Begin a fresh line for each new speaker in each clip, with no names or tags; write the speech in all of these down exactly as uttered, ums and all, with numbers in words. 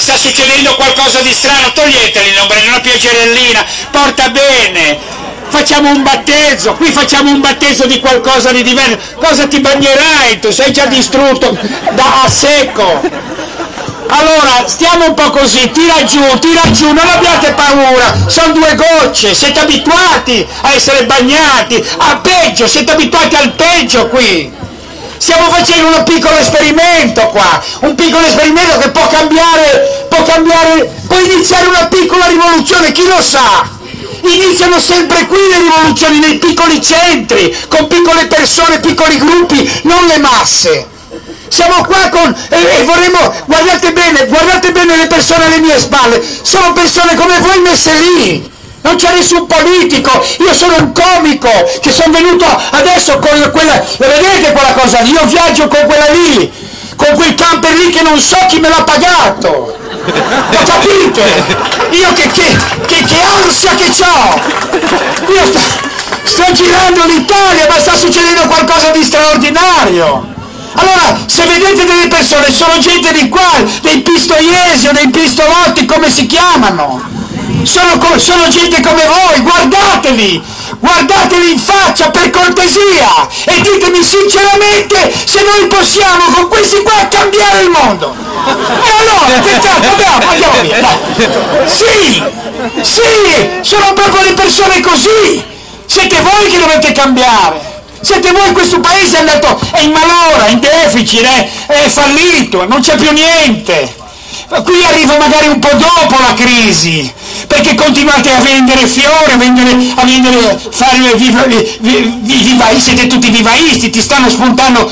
sta succedendo qualcosa di strano, toglieteli l'ombrello, una piacerellina, porta bene, facciamo un battezzo, qui facciamo un battezzo di qualcosa di diverso, cosa ti bagnerai tu, sei già distrutto da a secco. Allora, stiamo un po' così, tira giù, tira giù, non abbiate paura, sono due gocce, siete abituati a essere bagnati, a peggio, siete abituati al peggio qui. Stiamo facendo un piccolo esperimento qua, un piccolo esperimento che può cambiare, può cambiare, può iniziare una piccola rivoluzione, chi lo sa? Iniziano sempre qui le rivoluzioni, nei piccoli centri, con piccole persone, piccoli gruppi, non le masse. Siamo qua con, e, e vorremmo, guardate bene, guardate bene le persone alle mie spalle, sono persone come voi messe lì, non c'è nessun politico, io sono un comico che sono venuto adesso con quella, vedete quella cosa lì, io viaggio con quella lì, con quel camper lì che non so chi me l'ha pagato, lo capite? Io che, che, che, che ansia che ho, io sto, sto girando l'Italia ma sta succedendo qualcosa di straordinario. Allora, se vedete delle persone, sono gente di qua, dei pistoiesi o dei pistolotti, come si chiamano? Sono, sono gente come voi, guardateli, guardateli in faccia per cortesia e ditemi sinceramente se noi possiamo con questi qua cambiare il mondo. E allora, che cazzo, andiamo, andiamo via, dai. Sì, sì, sono proprio le persone così, siete voi che dovete cambiare. Siete voi, questo paese è andato, è in malora, in deficit, è, è fallito, non c'è più niente. Qui arriva magari un po' dopo la crisi, perché continuate a vendere fiori, a vendere, a vendere, fare viva, viva, viva, siete tutti vivaisti, ti stanno spuntando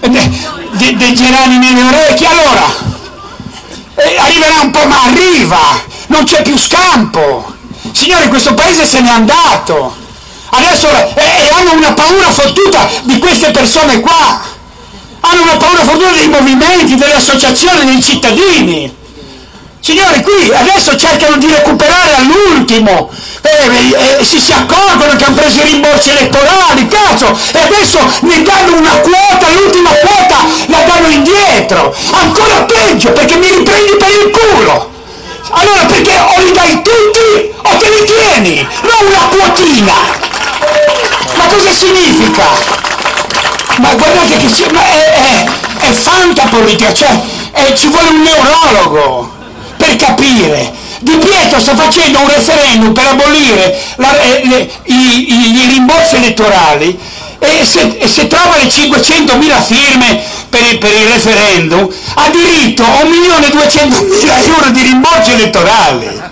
dei de gerani nelle orecchie, allora, eh, arriverà un po', ma arriva, non c'è più scampo. Signori, questo paese se n'è andato. Adesso eh, hanno una paura fottuta di queste persone qua, hanno una paura fottuta dei movimenti, delle associazioni, dei cittadini. Signori, qui adesso cercano di recuperare all'ultimo, eh, eh, si si accorgono che hanno preso i rimborsi elettorali, cazzo, e adesso ne danno una quota, l'ultima quota la danno indietro, ancora peggio perché mi riprendi per il culo. Allora perché o li dai tutti o te li tieni, non una quotina. Ma cosa significa? Ma guardate che si, ma è, è, è fantapolitica, cioè è, ci vuole un neurologo per capire. Di Pietro sta facendo un referendum per abolire la, le, i, i, i rimborsi elettorali e se, e se trova le cinquecentomila firme per il, per il referendum ha diritto a un milione e duecentomila euro di rimborsi elettorali.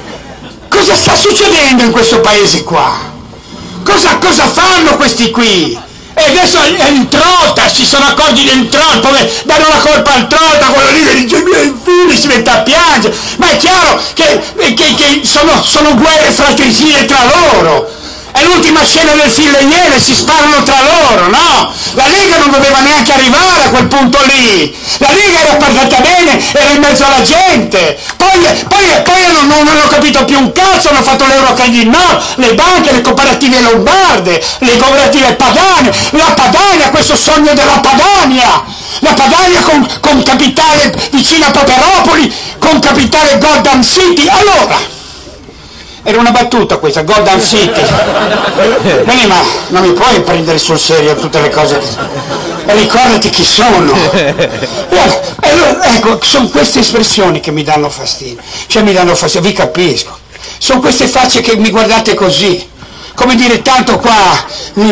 Cosa sta succedendo in questo paese qua? Cosa, cosa fanno questi qui? E adesso è il Trota, si sono accorti del Trota, danno la colpa al Trota, quello lì che dice infine si mette a piangere, ma è chiaro che, che, che sono, sono guerre fratricide tra loro. È l'ultima scena del film Le Iene, si sparano tra loro, no? La Lega non doveva neanche arrivare a quel punto lì, la Lega era partita bene, era in mezzo alla gente, poi, poi, poi non, non hanno capito più un cazzo, hanno fatto l'Eurocredit no, le banche, le cooperative lombarde, le cooperative padane, la Padania, questo sogno della Padania, la Padania con, con capitale vicino a Paperopoli, con capitale Gotham City, allora... Era una battuta questa, Gotham City. Quindi ma non mi puoi prendere sul serio tutte le cose. E ricordati chi sono. E allora, ecco, sono queste espressioni che mi danno fastidio. Cioè mi danno fastidio, vi capisco. Sono queste facce che mi guardate così. Come dire, tanto qua,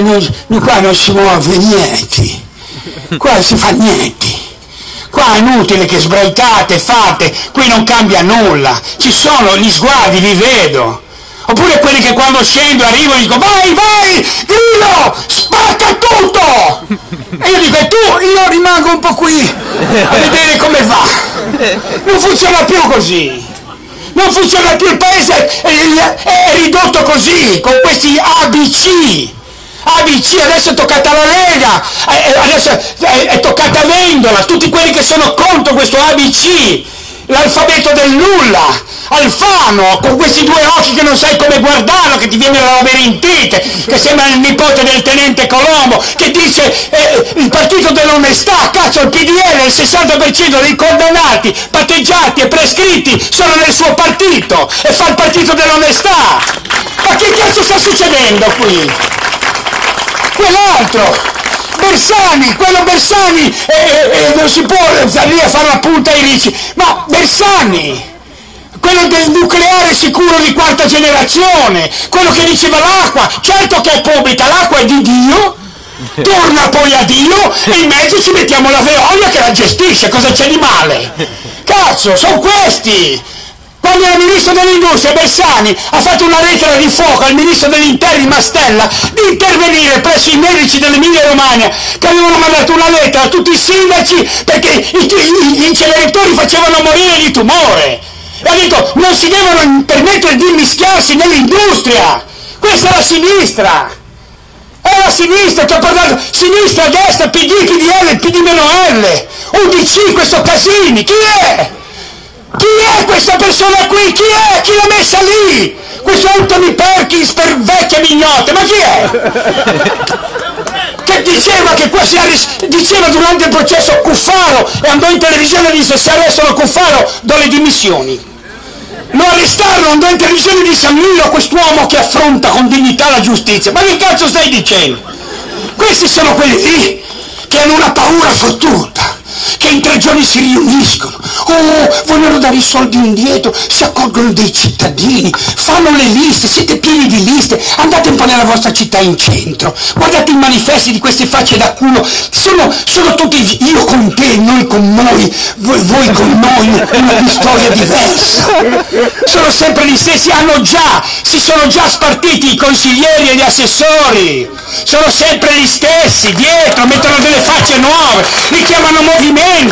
qua non si muove niente. Qua non si fa niente. Qua è inutile che sbraitate, fate, qui non cambia nulla, ci sono gli sguardi, vi vedo. Oppure quelli che quando scendo arrivano e dicono vai, vai, Grillo, spacca tutto! E io dico, e tu? Io rimango un po' qui a vedere come va. Non funziona più così. Non funziona più, il paese è, è ridotto così, con questi A B C. A B C, adesso è toccata la Lega, adesso è, è toccata Vendola, tutti quelli che sono contro questo A B C, l'alfabeto del nulla, Alfano, con questi due occhi che non sai come guardarlo, che ti viene la labirintite, che sembra il nipote del tenente Colombo, che dice eh, il partito dell'onestà, cazzo il P D L, il sessanta per cento dei condannati, patteggiati e prescritti sono nel suo partito e fa il partito dell'onestà. Ma che cazzo sta succedendo qui? Quell'altro, Bersani, quello Bersani, eh, eh, non si può stare lì a fare la punta ai ricci, ma Bersani, quello del nucleare sicuro di quarta generazione, quello che diceva l'acqua, certo che è pubblica, l'acqua è di Dio, torna poi a Dio e in mezzo ci mettiamo la Veolia che la gestisce, cosa c'è di male? Cazzo, sono questi! Quando era ministro dell'industria Bersani ha fatto una lettera di fuoco al ministro degli interni Mastella di intervenire presso i medici dell'Emilia Romagna che avevano mandato una lettera a tutti i sindaci perché i, i, gli inceneritori facevano morire di tumore. E ha detto non si devono permettere di mischiarsi nell'industria, questa è la sinistra, è la sinistra, ti ho parlato, sinistra, destra, P D, P D L, P D meno L, U D C, questo Casini, chi è? Chi è questa persona qui? Chi è? Chi l'ha messa lì? Questo Anthony Perkins per vecchie mignotte, ma chi è? Che diceva che quasi diceva durante il processo Cuffaro e andò in televisione e disse se arrestano Cuffaro do le dimissioni. Lo arrestarono, andò in televisione e disse ammiro quest'uomo che affronta con dignità la giustizia. Ma che cazzo stai dicendo? Questi sono quelli lì che hanno una paura fottuta, che in tre giorni si riuniscono, oh, vogliono dare i soldi indietro, si accorgono dei cittadini, fanno le liste, siete pieni di liste, andate un po' nella vostra città in centro, guardate i manifesti di queste facce da culo, sono, sono tutti io con te, noi con noi, voi, voi con noi, una storia diversa, sono sempre gli stessi, hanno già, si sono già spartiti i consiglieri e gli assessori, sono sempre gli stessi, dietro, mettono delle facce nuove, li chiamano movimenti.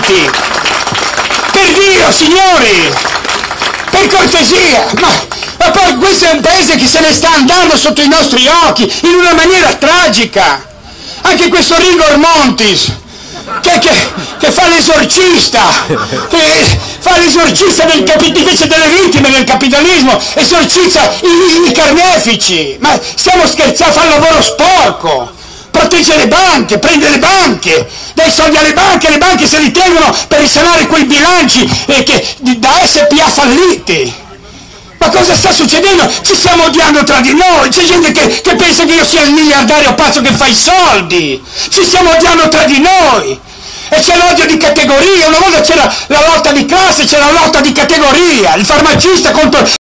Per Dio, signori, per cortesia, ma, ma poi questo è un paese che se ne sta andando sotto i nostri occhi in una maniera tragica. Anche questo Rigor Montis che, che, che fa l'esorcista, che fa l'esorcista del capi- invece delle vittime del capitalismo, esorcizza i, i carnefici. Ma stiamo scherzando, fa il lavoro sporco. Protegge le banche, prende le banche, dà i soldi alle banche, le banche se li tengono per risanare quei bilanci eh, che, da S P A falliti. Ma cosa sta succedendo? Ci stiamo odiando tra di noi, c'è gente che, che pensa che io sia il miliardario pazzo che fa i soldi, ci stiamo odiando tra di noi. E c'è l'odio di categoria, una volta c'era la lotta di classe, c'era la lotta di categoria, il farmacista contro